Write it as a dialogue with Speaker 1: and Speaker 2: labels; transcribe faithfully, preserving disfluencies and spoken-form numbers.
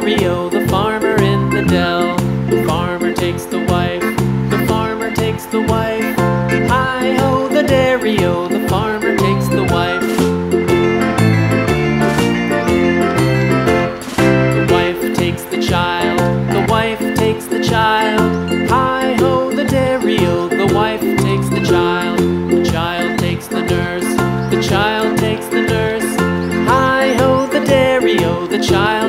Speaker 1: dairy-o, the farmer in the dell. The farmer takes the wife, the farmer takes the wife. Hi-ho, the dairy-o, the farmer takes the wife. The wife takes the child, the wife takes the child. Hi-ho, the dairy-o, the wife takes the child. The child takes the nurse, the child takes the nurse. Hi-ho, the dairy-o, the child